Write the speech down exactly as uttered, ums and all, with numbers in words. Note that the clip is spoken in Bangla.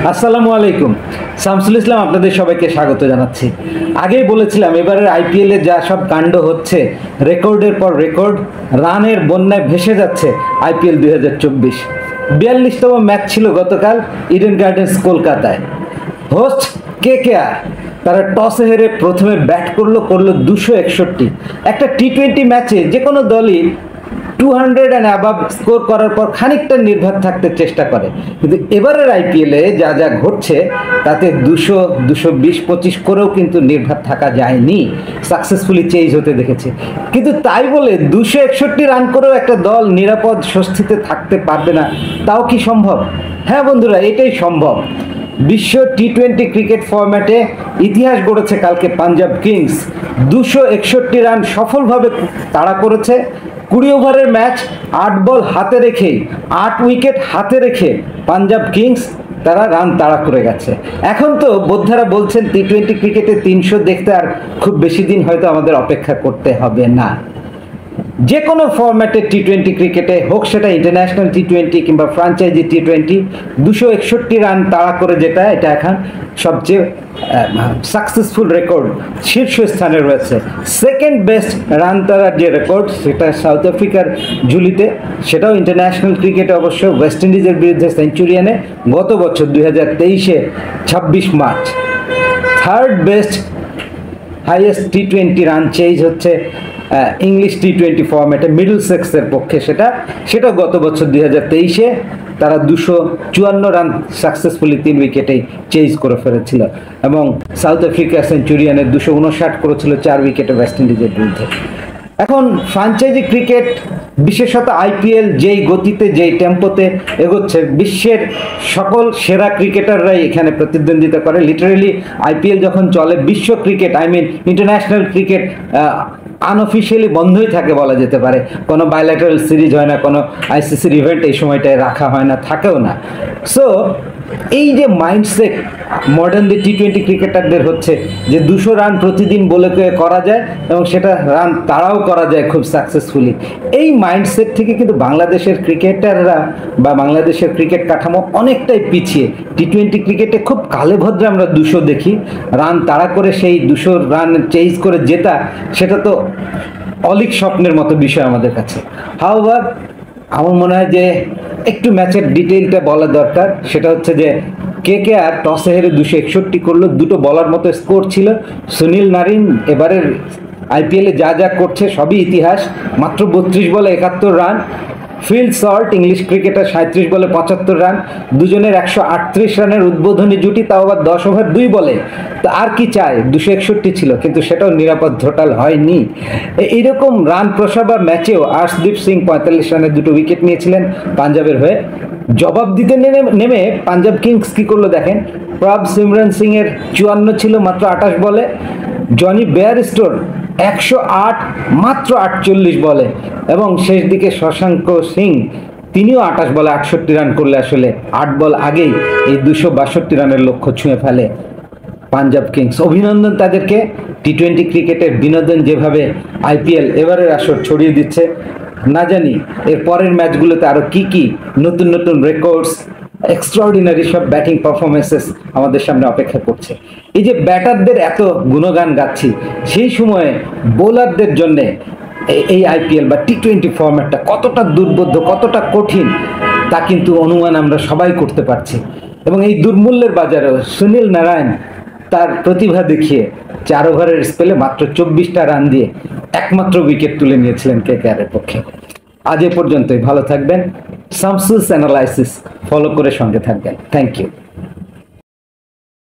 আসসালামু আলাইকুম। শামসুল ইসলাম আপনাদের সবাইকে স্বাগত জানাচ্ছি। আগেই বলেছিলাম এবারের আইপিএল এ যা সব কাণ্ড হচ্ছে, রেকর্ডের পর রেকর্ড, রানের বন্যায় ভেসে যাচ্ছে আইপিএল দুই হাজার চব্বিশ। বিয়াল্লিশতম ম্যাচ ছিল গতকাল ইডেন গার্ডেন্স কলকাতায়। হোস্ট কে কে আর তারা টসে হেরে প্রথমে ব্যাট করলো করলো দুশো একষট্টি। একটা টি টোয়েন্টি ম্যাচে যে কোনো দলই two hundred and above score করার পর খানিকটা নির্ভর থাকতে চেষ্টা করে, কিন্তু এবারের আইপিএলে যা যা ঘটছে তাতে দুশো দুশো বিশ পঁচিশ করেও কিন্তু নির্ভর থাকা যায়নি, সাকসেসফুলি চেঞ্জ হতে দেখেছে। কিন্তু তাই বলে দুশো একষট্টি রান করেও একটা দল নিরাপদ স্বস্তিতে থাকতে পারবে না, তাও কি সম্ভব? হ্যাঁ বন্ধুরা, এটাই সম্ভব। বিশ্ব টি টোয়েন্টি ক্রিকেট ফরম্যাটে ইতিহাস গড়েছে কালকে পাঞ্জাব কিংস। দুশো একষট্টি রান সফলভাবে তাড়া করেছে। কুড়ি ওভারের ম্যাচ, আট বল হাতে রেখে আট উইকেট হাতে রেখে পাঞ্জাব কিংস তারা রান তাড়া করে গেছে। এখন তো বোদ্ধারা বলছেন টি টোয়েন্টি ক্রিকেটে তিনশো দেখতে আর খুব বেশি দিন হয়তো আমাদের অপেক্ষা করতে হবে না। যে কোনো ফরম্যাটে টি টোয়েন্টি ক্রিকেটে হোক, সেটা ইন্টারন্যাশনাল টি টোয়েন্টি কিংবা ফ্রাঞ্চাইজি টি টোয়েন্টি, দুশো একষট্টি রান তাড়া করে যেটা, এটা এখন সবচেয়ে সাকসেসফুল রেকর্ড, শীর্ষস্থানে রয়েছে। সেকেন্ড বেস্ট রান তাড়ার যে রেকর্ড, সেটা সাউথ আফ্রিকার ঝুলিতে, সেটাও ইন্টারন্যাশনাল ক্রিকেটে অবশ্য ওয়েস্ট ইন্ডিজের বিরুদ্ধে সেঞ্চুরিয়ানে গত বছর দুই হাজার তেইশে ছাব্বিশ March. Third best highest T twenty run chase হচ্ছে ইংলিশ টি টোয়েন্টি ফরম্যাটে মিডল সেক্সের পক্ষে, সেটা সেটাও গত বছর দুই হাজার তেইশে তারা দুশো চুয়ান্ন রান সাকসেসফুলি তিন উইকেটেই চেজ করে ফেলেছিল, এবং সাউথ আফ্রিকা সেঞ্চুরিয়ানের দুশো উনষাট করেছিল চার উইকেটে ওয়েস্ট ইন্ডিজের বিরুদ্ধে। এখন ফ্রাঞ্চাইজি ক্রিকেট, বিশেষত আইপিএল যেই গতিতে যেই টেম্পোতে এগোচ্ছে, বিশ্বের সকল সেরা ক্রিকেটাররাই এখানে প্রতিদ্বন্দ্বিতা করে। লিটারেলি আইপিএল যখন চলে, বিশ্ব ক্রিকেট, I mean international cricket unofficially বন্ধই থাকে বলা যেতে পারে। কোনো বাইল্যাটারাল সিরিজ হয় না, কোনো আইসিসির ইভেন্ট এই সময়টায় রাখা হয় না, থাকেও না। সো এই যে মাইন্ডসেট মডার্ন টি টোয়েন্টি ক্রিকেটারদের হচ্ছে যে দুশো রান প্রতিদিন বলে করা যায় এবং সেটা রান তাড়াও করা যায় খুব সাকসেসফুলি, এই মাইন্ডসেট থেকে কিন্তু বাংলাদেশের ক্রিকেটাররা বা বাংলাদেশের ক্রিকেট কাঠামো অনেকটাই পিছিয়ে। টি টোয়েন্টি ক্রিকেটে খুব কালে ভদ্রে আমরা দুশো দেখি, রান তাড়া করে সেই দুশো রান চেজ করে জেতা, সেটা তো অলিক স্বপ্নের মতো বিষয় আমাদের কাছে। হাওয়ার আমার মনে হয় যে একটু ম্যাচের ডিটেইলটা বলা দরকার। সেটা হচ্ছে যে কে কে আর টসে হেরে দুশো একষট্টি করলো, দুটো বলার মতো স্কোর ছিল। সুনীল নারিন এবারের আইপিএলে যা যা করছে সবই ইতিহাস। মাত্র বত্রিশ বলে একাত্তর run. Phil Salt English cricketer সাঁত্রিশ বলে পঁচাত্তর রান। দুজনের একশো আটত্রিশ রানের উদ্বোধনী জুটি, তাও আবার দশ ওভার দুই বলে। তো আর কি চায়? দুশো একষট্টি ছিল, কিন্তু সেটাও নিরাপদ টোটাল হয়নি। এইরকম রান প্রসাবা ম্যাচেও আর্শদীপ সিং পঁয়তাল্লিশ রানের দুটো উইকেট নিয়েছিলেন পাঞ্জাবের হয়ে। জবাব দিতে নেমে পাঞ্জাব কিংস কী করলো দেখেন। প্রভ সিমরন সিং এর চুয়ান্ন ছিল মাত্র আঠাশ বলে। জনি বেয়ারস্টোর একশো আট মাত্র আটচল্লিশ বলে, এবং শেষ দিকে শশাঙ্ক সিং তিনিও আঠাশ বলে আটষট্টি রান করলে আসলে আট বল আগেই এই দুশো বাষট্টি রানের লক্ষ্য ছুঁয়ে ফেলে পাঞ্জাব কিংস। অভিনন্দন তাদেরকে। টি টোয়েন্টি ক্রিকেটের বিনোদন যেভাবে আইপিএল এবারের আসর ছড়িয়ে দিচ্ছে, না জানি এর পরের ম্যাচগুলোতে আরও কি কি নতুন নতুন রেকর্ডস, এক্সট্রাঅর্ডিনারি সব ব্যাটিং পারফরমেন্সেস আমাদের সামনে অপেক্ষা করছে। এই যে ব্যাটারদের এত গুণগান গাচ্ছি, সেই সময়ে বোলারদের জন্যে এই আইপিএল বা টি টোয়েন্টি ফরম্যাটটা কতটা দুর্বোধ্য, কতটা কঠিন, তা কিন্তু অনুমান আমরা সবাই করতে পারছি। এবং এই দুর্মূল্যের বাজারেও সুনীল নারায়ণ তার প্রতিভা দেখিয়ে চার ওভারের স্পেলে মাত্র চব্বিশটা রান দিয়ে একমাত্র উইকেট তুলে নিয়েছিলেন কে কে আরের পক্ষে। আজ এ পর্যন্তই। ভালো থাকবেন। শামসুস অ্যানালাইসিস ফলো করে সঙ্গে থাকবেন। Thank you.